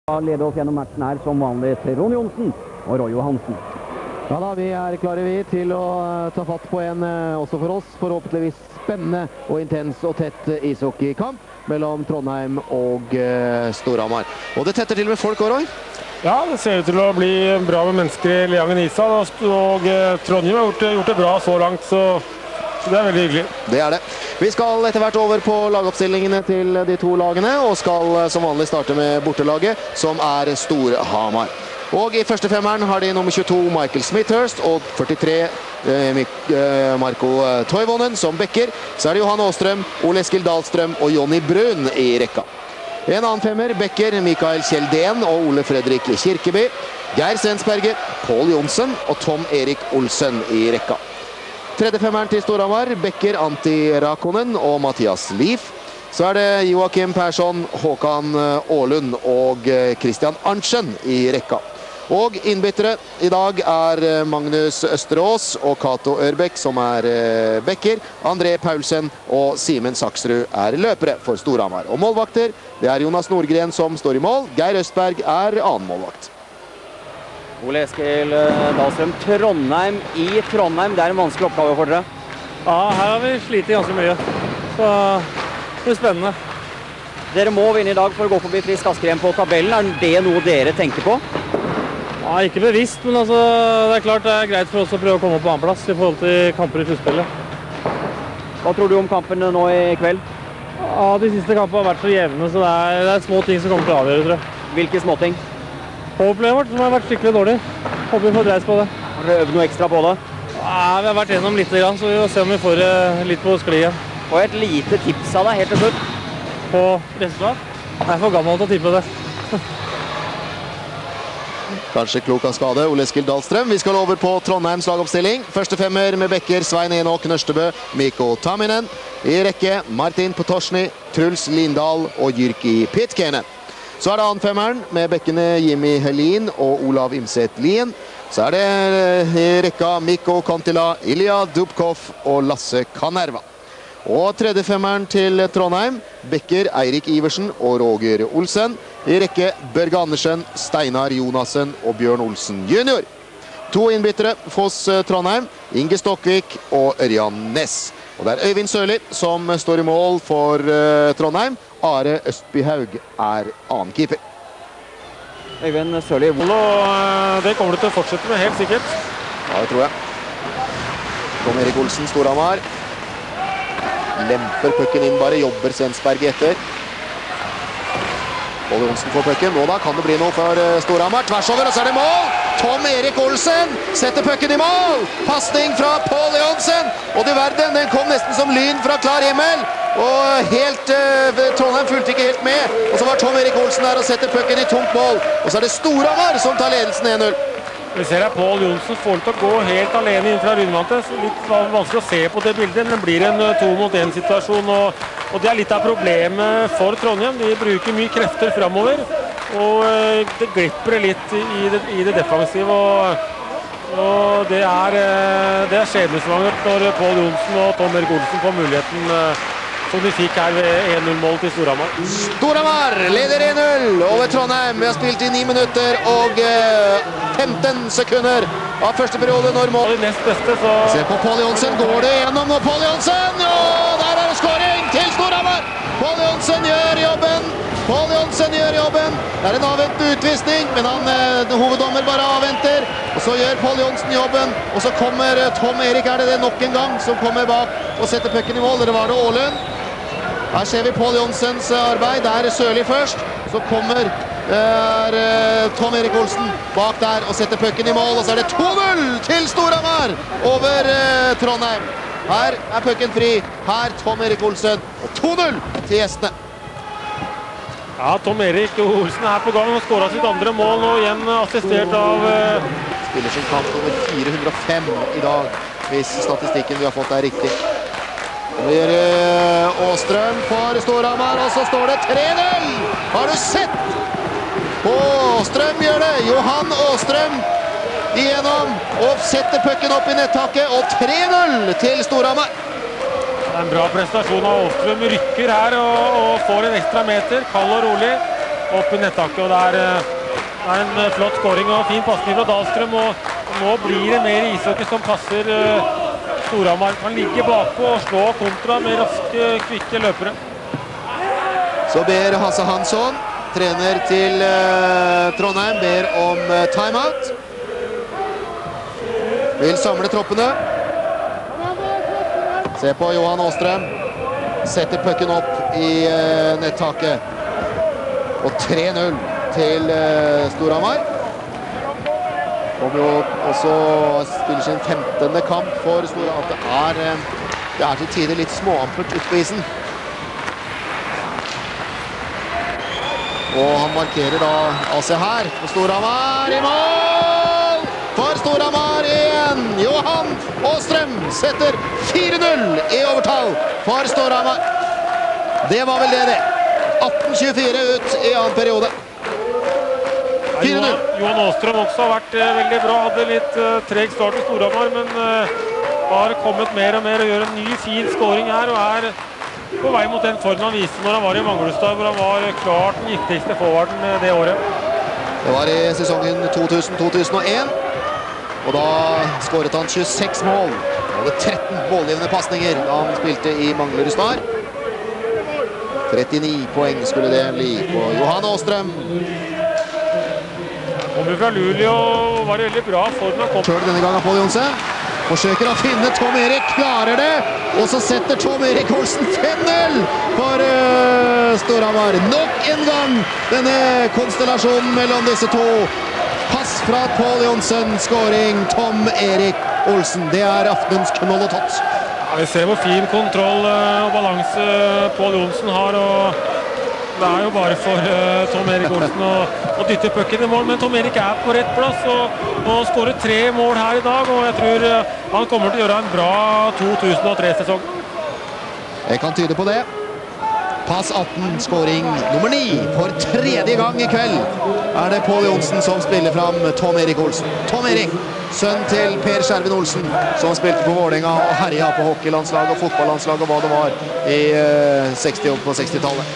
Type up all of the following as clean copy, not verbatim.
Leder oss gjennom matchen her som vanlig til Ronny Johnsen og Roy Johansen. Ja da, vi er klare til å ta fatt på en, også for oss, forhåpentligvis spennende og intens og tett ishockeykamp mellom Trondheim og Storhamar. Og det tetter til med folk også, Roy? Ja, det ser ut til å bli bra med mennesker i Leangen Ishall, og Trondheim har gjort det bra så langt, så det er veldig hyggelig. Det er det. Vi skal etter hvert over på lagoppstillingene til de to lagene, og skal som vanlig starte med bortelaget, som er Storhamar. Og i første femmeren har de nummer 22 Michael Smithhurst og 43 Marko Toivonen som bekker. Så er det Johan Åstrøm, Ole Eskil Dahlstrøm og Jonny Brun i rekka. En annen femmer bekker Mikael Kjeldén og Ole Fredrik Kirkeby, Geir Svensberger, Paul Jonsen og Tom Erik Olsen i rekka. Tredje femmeren til Storhamar bekker Antti Rakonen og Mathias Lief. Så er det Joakim Persson, Håkan Ålund og Christian Arntzen i rekka. Og innbyttere i dag er Magnus Østerås og Kato Ørbekk som er bekker. André Paulsen og Simen Saksrud er løpere for Storhamar. Og målvakter, det er Jonas Nordgren som står i mål. Geir Østberg er annen målvakt. Ole Eskil Dahlstrøm, Trondheim i Trondheim. Det er en vanskelig oppgave for dere. Ja, her har vi slitt ganske mye, så det er spennende. Dere må vinne i dag for å gå forbi Frisk Askrem på tabellen. Er det noe dere tenker på? Ja, ikke bevisst, men altså, det er klart det er greit for oss å prøve å komme på annen plass i forhold til kamper i sluttspillet. Hva tror du om kampene nå i kveld? Ja, de siste kampene har vært så jevne, så det er små ting som kommer til å avgjøre, tror jeg. Hvilke småting? Powerplayet vårt som har vært skikkelig dårlig. Håper vi får dreis på det. Har dere øvd noe ekstra på det? Ja, vi har vært gjennom litt, så vi får se om vi får litt på skliet. Og et lite tips av deg helt til slutt. På resultat? Jeg er for gammel til å tippe det. Kanskje klok av skade, Ole Eskil Dahlstrøm. Vi skal over på Trondheims lagoppstilling. Første femmer med bekker Svein Enok Nørstebø, Mikko Tamminen. I rekke Martin Potoshny, Truls Lindahl og Jyrki Pitkänen. Så er det annen femmeren med bekkene Jimmy Helin og Olav Imset Lien. Så er det i rekka Mikko Kontila, Ilja Dubkov og Lasse Kanerva. Og tredje femmeren til Trondheim bekker Eirik Iversen og Roger Olsen. I rekke Børge Andersen, Steinar Jonassen og Bjørn Olsen junior. To innbyttere Foss Trondheim, Inge Stokkvik og Ørjan Ness. Og det er Øyvind Sørli som står i mål for Trondheim. Are Østbyhaug er annen keeper. Øyvind Sørli. Det kommer du til å fortsette med, helt sikkert. Ja, det tror jeg. Tom Erik Olsen, Storhamar. Lemper pukken inn bare, jobber Svensberg etter. Paul Jonsen får pukken. Nå da kan det bli noe for Storhamar. Tvers over, og så er det mål! Tom Erik Olsen setter pukken i mål! Passning fra Paul Jonsen! Og du verden, den kom nesten som lyn fra klar himmel! Og Trondheim fulgte ikke helt med. Og så var Tom Erik Olsen der og setter pukken i tomt mål. Og så er det Storhamar som tar ledelsen 1-0. Vi ser at Paul Jonsen får til å gå helt alene inn fra rundvantet. Litt vanskelig å se på det bildet, men det blir en 2-mot-1-situasjon. Og det er litt av problemet for Trondheim. De bruker mye krefter fremover, og det glipper litt i det defensive. Og det er skjebnesvangert når Paul Jonsen og Tom Erik Olsen får muligheten som de fikk her ved 1-0-mål til Storhamar. Storhamar leder 1-0 over Trondheim. Vi har spilt i 9 minutter og 15 sekunder av første periode når mål. Det nest beste, så... Se på Paul Jonsen, går det gjennom nå Paul Jonsen? Og der er det skåring til Storhamar! Paul Jonsen gjør jobben! Paul Jonsen gjør jobben! Det er en avventende utvisning, men hoveddommer bare avventer. Og så gjør Paul Jonsen jobben, og så kommer Tom Erik, er det nok en gang, som kommer bak og setter pukken i mål. Eller var det Ålund? Her ser vi Paul Jonsens arbeid. Der er Sørli først. Så kommer Tom Erik Olsen bak der og setter pukken i mål. Og så er det 2-0 til Storhamar over Trondheim. Her er pukken fri. Her Tom Erik Olsen. Og 2-0 til gjestene. Ja, Tom Erik Olsen er på gang og skåret sitt andre mål, og igjen assistert av... Spiller som kamp nummer 405 i dag, hvis statistikken vi har fått er riktig. Nå gjør Åstrøm for Storhamar, og så står det 3-0! Har du sett? Åstrøm gjør det! Johan Åstrøm igjennom, og setter pukken opp i nettaket, og 3-0 til Storhamar. En bra prestasjon av Åstrøm, rykker her og får en ekstra meter, kald og rolig. opp i nettaket, og det er en flott scoring og fin passning fra Dahlstrøm, og nå blir det mer ishockey som passer Storhamar. Kan ligge bakpå og slå kontra med raske, kvikke løpere. Så ber Hasse Hansson, trener til Trondheim, ber om timeout. Vil samle troppene. Se på Johan Åstrøm. Setter pucken opp i nettaket. Og 3-0 til Storhamar. Kommer jo også spiller sin 15. kamp for Storhamar. Det er til tider litt småampert ut på isen. Og han markerer da AC her på Storhamar i mål! For Storhamar igjen! Johan Åstrøm setter 4-0 i overtall for Storhamar. Det var vel det. 18-24 ut i annen periode. 4-0. Johan Åstrøm også har vært veldig bra. Hadde litt treg start i Storhamar, men har kommet mer og mer og gjør en ny fin scoring her, og er på vei mot den formen han viste når han var i Manglestad, hvor han var klart den giftigste forwarden det året. Det var i sesongen 2000-2001, og da skåret han 26 mål. Han hadde 13 målgivende passninger da han spilte i Manglerud. 39 poeng skulle det bli på Johan Åstrøm. Han kommer fra Luleå og var veldig bra form. Kjør denne gangen Pål Johnsen. Forsøker å finne Tom Erik, klarer det, og så setter Tom Erik Olsen 5-0 for Storhamar. Nok en gang denne konstellasjonen mellom disse to. Pass fra Pål Johnsen, scoring Tom Erik Olsen. Det er aftenens knoll og tott. Ja, vi ser hvor fin kontroll og balanse Pål Johnsen har, og det er jo bare for Tom Erik Olsen å dytte pucken i mål, men Tom Erik er på rett plass og skårer 3 mål her i dag, og jeg tror han kommer til å gjøre en bra 2003-sesong. Jeg kan tyde på det. Pass 18, scoring nummer 9 for 3. gang i kveld er det Pål Johnsen som spiller fram Tom Erik Olsen. Tom Erik, sønn til Per Skjerven Olsen, som spilte på Vålerenga og herja på hockeylandslag og fotballandslag og hva det var i 60-tallet.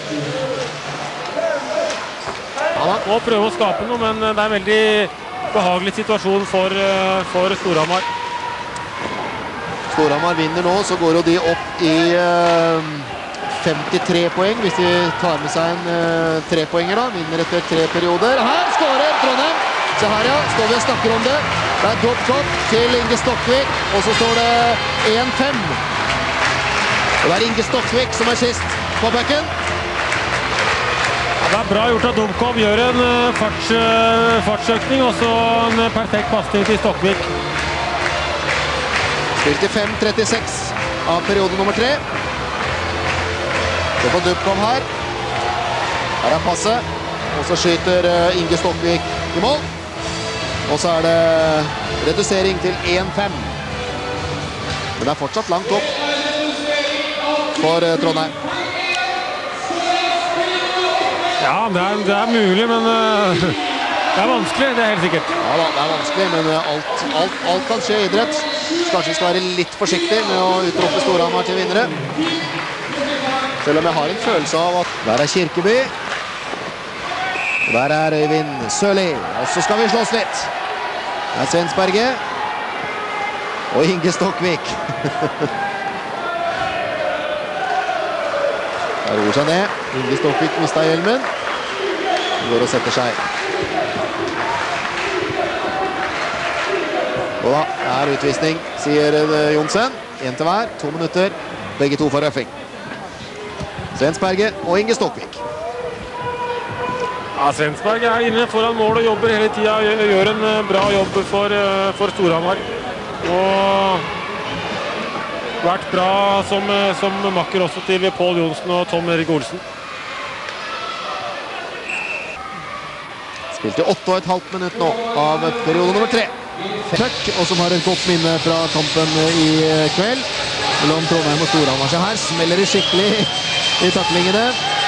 Må prøve å skape noe, men det er en veldig behagelig situasjon for Storhamar. Storhamar vinner nå, så går jo de opp i 53 poeng, hvis de tar med seg en 3-poenger da. Vinner etter 3 perioder. Her skårer Trondheim! Se her ja, står vi og snakker om det. Det er drop-shot til Inge Stokkvik, og så står det 1-5. Og det er Inge Stokkvik som er sist på pucken. Det er bra gjort av Dumkov, gjør en fartsøkning, og så en perfekt passning til Stokkvik. Spilt i 5:36 av periode nummer 3. Se på Dumkov her. Her er passet, og så skyter Inge Stokkvik i mål. Og så er det redusering til 1-5. Men det er fortsatt langt opp for Trondheim. Ja, det er mulig, men det er vanskelig, det er helt sikkert. Ja da, det er vanskelig, men alt kan skje i idrett. Kanskje vi skal være litt forsiktig med å utrope Storhamar til vinnere. Selv om jeg har en følelse av at der er Kirkeby. Og der er Øyvind Sørli. Og så skal vi slåss litt. Det er Svensberget. Og Inge Stokkvik. Der roer seg ned. Inge Stokkvik mistet hjelmen. Går og setter seg. Og da er utvisning, sier Jonsen. 1 til hver, 2 minutter. Begge to for røffing. Svensberget og Inge Stokkvik. Ja, Svensberg er inne foran mål og jobber hele tiden. Gjør en bra jobb for Storhamar. Og vært bra som makker også til Pål Johnsen og Tom Erik Olsen. Spilte 8,5 minutter nå av periode nummer 3. Puck, og som har et godt minne fra kampen i kveld mellom Trondheim og Storhamar. Så her smeller det skikkelig i taklingene.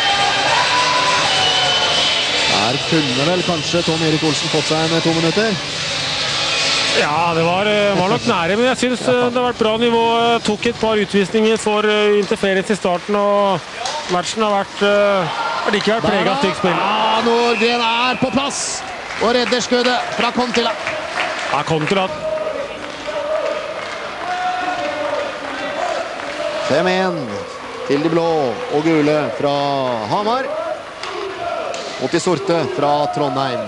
Her kunne vel kanskje Tom Erik Olsen fått seg en 2 minutter. Ja, det var nok nære, men jeg synes det har vært bra nivå. Tok et par utvisninger for interferens i starten, og matchen har ikke vært preget av stygt spill. Nordgren er på plass og redder skuddet fra Kontila. Ja, Kontila. 5-1 til de blå og gule fra Hamar. Og til sorte fra Trondheim.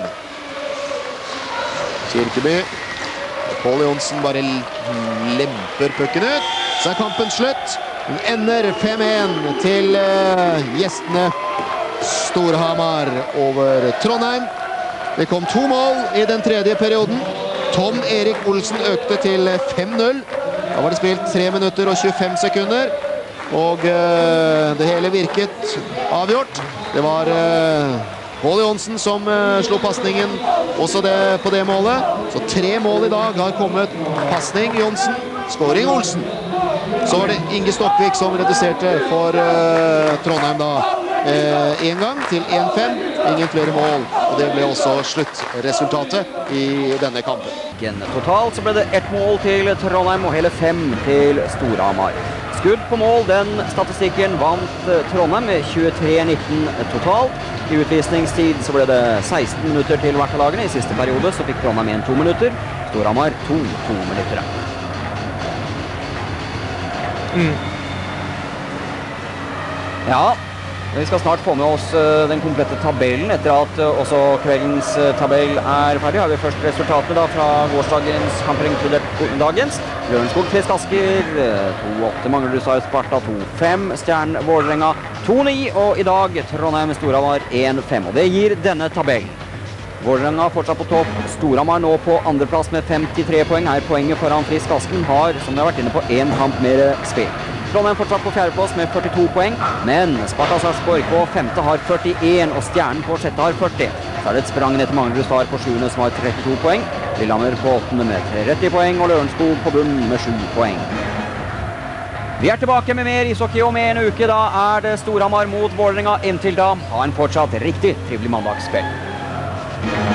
Kirkeby. Pål Johnsen bare lemper pukken ut. Så er kampen slutt. Den ender 5-1 til gjestene Storhamar over Trondheim. Det kom 2 mål i den tredje perioden. Tom Erik Olsen økte til 5-0. Da var det spilt 3 minutter og 25 sekunder. Og det hele virket avgjort. Det var Pål Johnsen som slo passningen også på det målet. Så 3 mål i dag har kommet. Passning Johnsen, skåring Olsen. Så var det Inge Stokkvik som reduserte for Trondheim da en gang til 1-5. Ingen flere mål, og det ble også sluttresultatet i denne kampen. Totalt så ble det 1 mål til Trondheim og hele 5 til Storhamar. Skudd på mål, den statistikken vant Trondheim med 23-19 totalt. I utvisningstid så ble det 16 minutter til hvert av lagene. I siste periode så fikk Trondheim igjen 2 minutter. Storhamar 2 minutter. Ja, vi skal snart få med oss den komplette tabellen. Etter at også kveldens tabell er ferdig, har vi først resultatene da fra gårsdagens kamper inkludert dagens. Lørenskog Frisk Asker 2-8, Manglerud Sparta 2-5, Stjernen Vålerenga 2-9, og i dag Trondheim Storhamar 1-5. Og det gir denne tabellen. Vålerenga fortsatt på topp. Storhamar nå på andreplass med 53 poeng. Her poenget foran Frisk Asken har, som vi har vært inne på, 1 kamp mer spill. Trondheim fortsatt på fjerdeplass med 42 poeng, men Sparta Sarpsborg på 5. har 41, og Stjernen på 6. har 40. Så er det et sprang ned til Manglerud Star på 7. som har 32 poeng. Lillehammer på 8. med 30 poeng, og Lørenskog på bunn med 7 poeng. Vi er tilbake med mer ishockey om en uke. Da er det Storhamar mot Vålerenga. Inntil da, ha en fortsatt riktig trivelig mandagskveld.